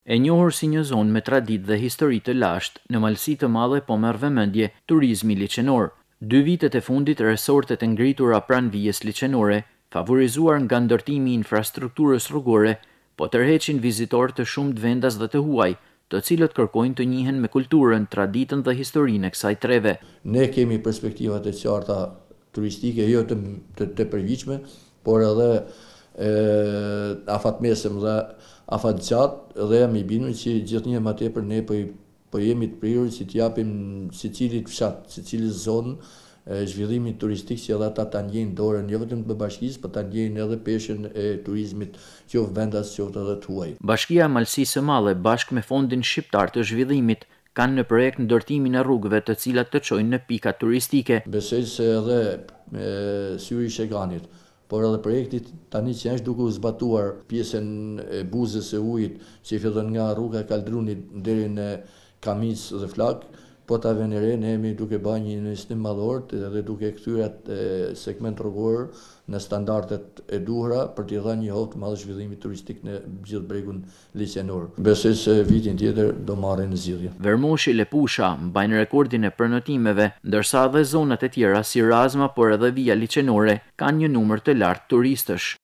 E njohur si një zonë me traditë dhe histori të lashtë, në Malësi të Madhe po merr vëmendje turizmi liqenor. 2 vitet e fundit resortet e ngritura pranë vijës liqenore, favorizuar nga ndërtimi i infrastrukturës rrugore, po tërheqin vizitorë të shumt vendas dhe të huaj, të cilët kërkojnë të njihen me kulturën, traditën dhe historinë e kësaj treve. Ne kemi perspektivat e qarta turistike, jo të përgjithshme, por edhe afatmesëm dhe afatgjatë, dhe jam i bindur që gjithnjë më tepër ne po jemi të prirur që t'japim secilit fshat, secilit zonë zhvillimit turistik që edhe ata ta ndjejnë dorën jo vetëm të bashkisë, por ta ndjejnë edhe peshën e turizmit, qoftë vendas, qoftë edhe të huaj. Bashkia e Malësisë së Madhe bashkë me Fondin Shqiptar të Zhvillimit kanë në projekt ndërtimin e rrugëve të cilat të çojnë në pika turistike. Besoj se edhe syri i Sheganit, por edhe projekti tani që është duke u zbatuar pjesën e buzës së ujit që fillon nga rruga e Kaldrunit deri në Kamis dhe Flak, po ta vënë re, ne jemi duke bërë një investim madhor dhe duke kthyer atë segment rrugor në standardet e duhura për t'i dhënë një hovë të madhe zhvillimit turistik në gjithë bregun liqenor. Besoj se vitin tjetër do marrin në zgjidhje. Vermoshi, Lepusha mbajnë rekordin e përnotimeve, ndërsa edhe zonat e tjera si Razma por edhe vija liqenore kanë një numër të lartë turistësh.